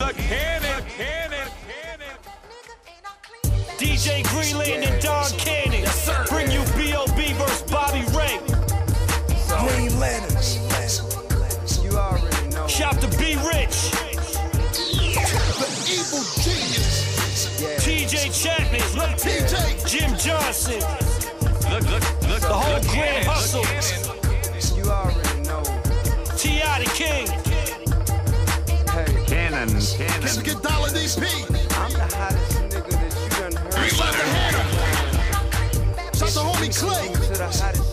the cannon. DJ Greenland and Don Cannon. Yes, sir. Bring you B.O.B. vs. Bobby Ray. Green Lanterns. You already know. Shout to B Rich. The evil genius. Yeah. TJ Chapman. Look, TJ. Jim Johnson. Look, the whole Grand Hustle. You already know. T.I. the King. Hey. Cannon. Can we get Dollar DP? I'm the hottest nigga that you done heard. Shout the homie Clay. To the hottest